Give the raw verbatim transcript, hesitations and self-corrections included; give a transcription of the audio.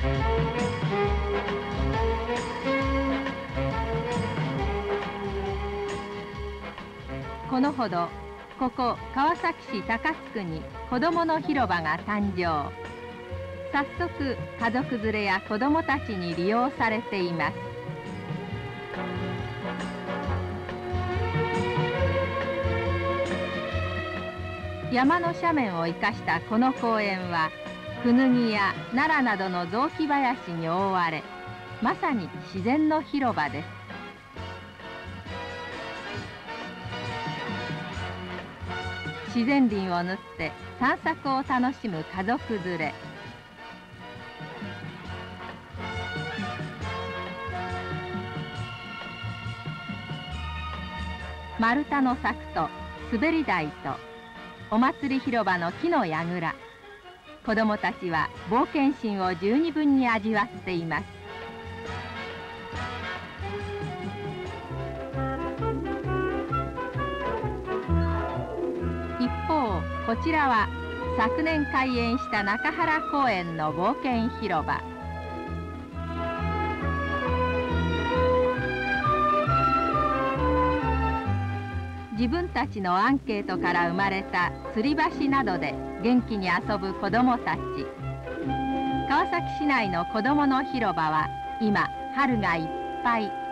このほどここ川崎市高津区に子どもの広場が誕生。早速家族連れや子どもたちに利用されています。山の斜面を生かしたこの公園はクヌギや奈良などの雑木林に覆われ、まさに自然の広場です。自然林を縫って散策を楽しむ家族連れ。丸太の柵と滑り台とお祭り広場の木の櫓。子どもたちは冒険心を十二分に味わっています。一方こちらは昨年開園した中原公園の冒険広場。自分たちのアンケートから生まれた吊り橋などで元気に遊ぶ子どもたち。川崎市内の子どもの広場は今春がいっぱい。